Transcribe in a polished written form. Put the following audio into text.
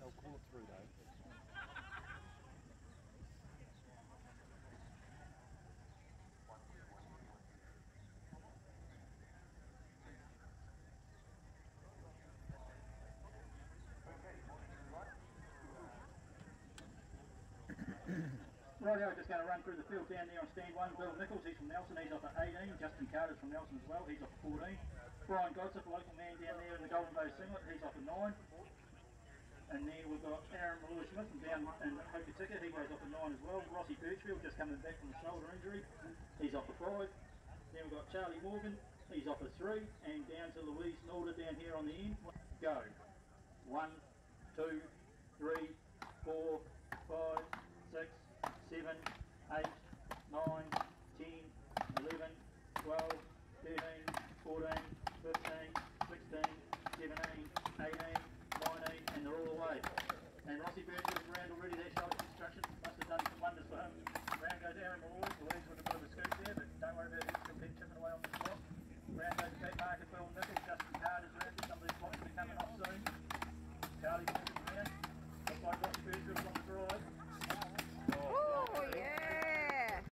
They'll call it through though. Rightio, just going to run through the field down there on stand 1. Bill Nichols, he's from Nelson, he's off at 18. Justin Carter's from Nelson as well, he's off at 14. Brian Godsiff, local man down there in the Golden Bay Singlet, he's off at 9. And then we've got Aaron Malloy Smith from down in Hokitika, he goes off at 9 as well. Rossi Birchfield, just coming back from a shoulder injury, he's off at 5. Then we've got Charlie Morgan, he's off at 3. And down to Louise Nalder down here on the end. Go. 1, 2, 3, 4, 5, 6, 7, 8, 9, 10, 11, 12, 13, 14,